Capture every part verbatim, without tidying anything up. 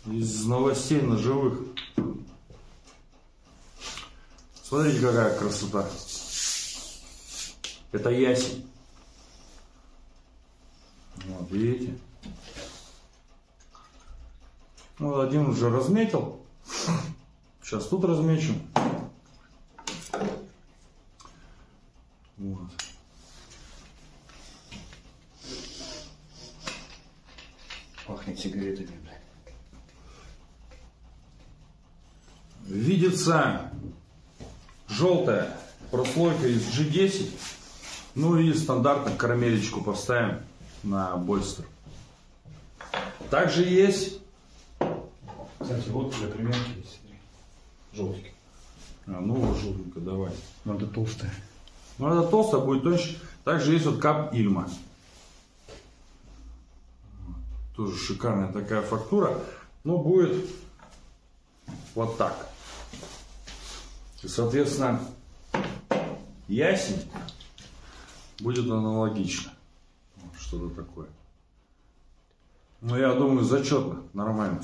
из новостей ножевых. Смотрите, какая красота. Это ясень. Вот, видите? Вот один уже разметил. Сейчас тут размечу. Вот. Пахнет сигаретами, блядь. Видится желтая прослойка из джи десять. Ну и стандартно карамелечку поставим на больстер. Также есть. Кстати, вот для примерки есть. Желтенький. А, ну вот желтенькая, давай. Надо толстая. Ну это толстая, будет тоньше. Также есть вот кап Ильма. Тоже шикарная такая фактура. Но будет вот так. И, соответственно, ясень будет аналогично. Что-то такое. Ну, я думаю, зачетно, нормально.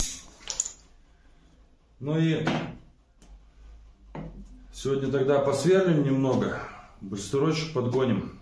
Ну и сегодня тогда посверлим немного. Быстрочек подгоним.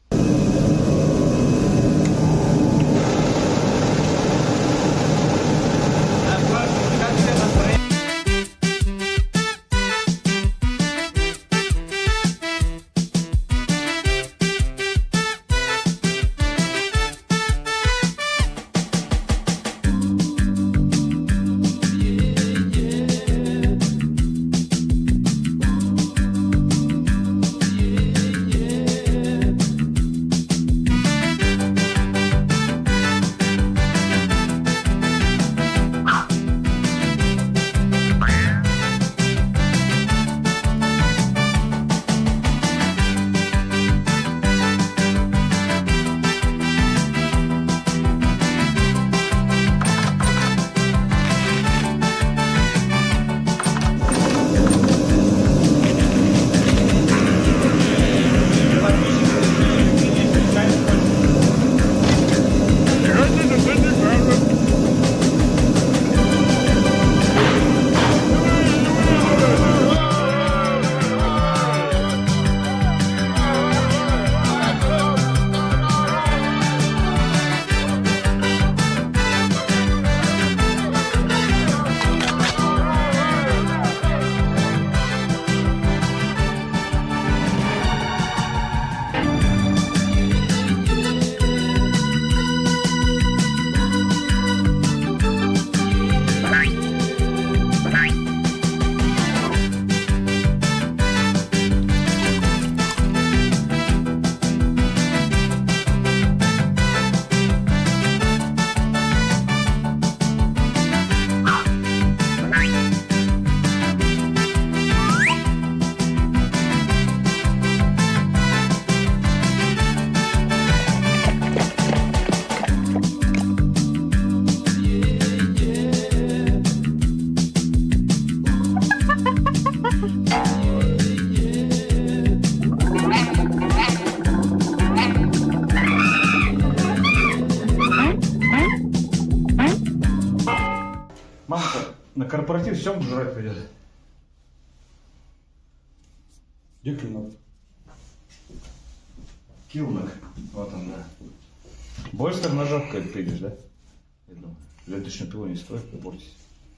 Мама-то на корпоратив всем жрать придет. Где клинок? Килнак. Вот он, да. Больстер ножа какая-то придешь, да? Я думаю. Ленточную пилу не стоит, попортить.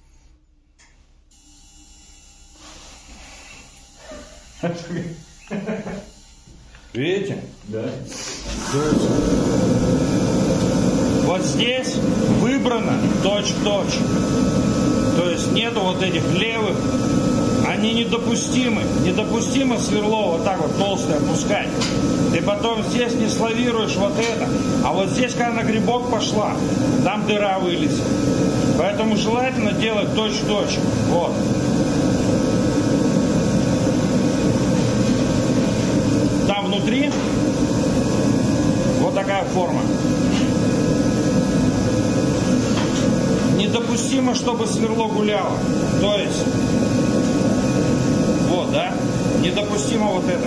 Видите? Да. Вот здесь выбрано точь-в-точь. То есть нету вот этих левых. Они недопустимы. Недопустимо сверло вот так вот толстое опускать. Ты потом здесь не славируешь вот это. А вот здесь, когда на грибок пошла, там дыра вылезет. Поэтому желательно делать точь-в-точь. Вот. Там внутри вот такая форма. Недопустимо, чтобы сверло гуляло. То есть, вот, да? Недопустимо вот это.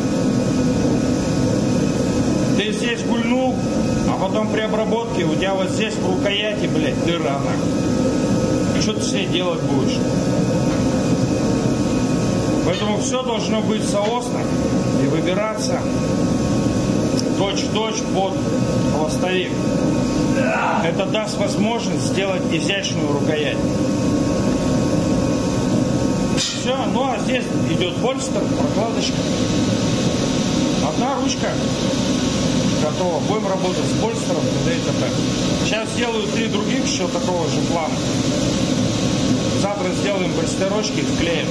Ты здесь гульнул, а потом при обработке у тебя вот здесь в рукояти, блядь, дыра нахуй. Что что ты с ней делать будешь? Поэтому все должно быть соосно и выбираться точь-в-точь под хвостовик. Это даст возможность сделать изящную рукоять. Все, ну а здесь идет больстер, прокладочка. Одна ручка готова. Будем работать с больстером, т.д. и т.п. Сейчас сделаю три других еще такого же плана. Завтра сделаем больстерочки и вклеим.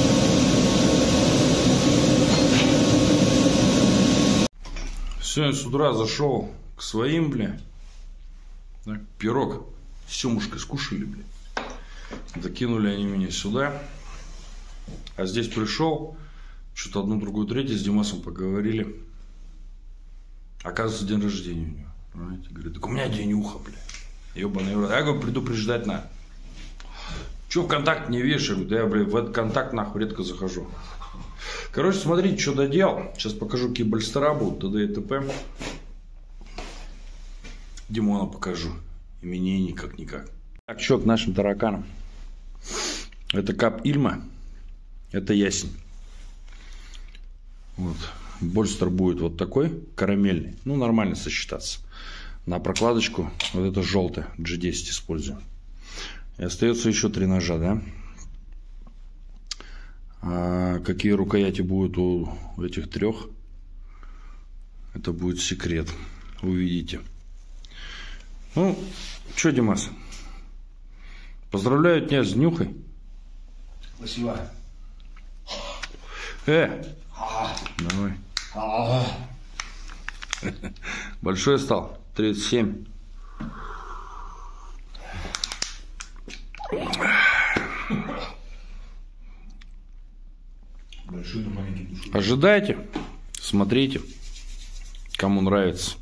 Сегодня с утра зашел к своим, бля. Так, пирог с семушкой скушали, бля. Закинули они меня сюда. А здесь пришел, что-то одну, другую, третью с Димасом поговорили. Оказывается, день рождения у него. Понимаете? Говорит, так у меня денюха, бля. Ебаный рот. Я говорю, предупреждать надо. Че в контакт не вешаю? Да я, бля, в этот контакт нахуй редко захожу. Короче, смотрите, что доделал. Сейчас покажу, какие больстера будут, т.д. и т.п. Димона покажу. Именей как-никак. Так, что к нашим тараканам. Это кап Ильма. Это ясень. Вот. Больстер будет вот такой, карамельный. Ну, нормально сочетаться. На прокладочку вот это желтое, джи десять использую. И остается еще три ножа, да? А какие рукояти будут у этих трех? Это будет секрет. Увидите. Ну, что, Димас? Поздравляю тебя с днюхой. Спасибо. Э, давай. Большой стал. тридцать семь. Большой, но маленький душой. Ожидайте, смотрите, кому нравится.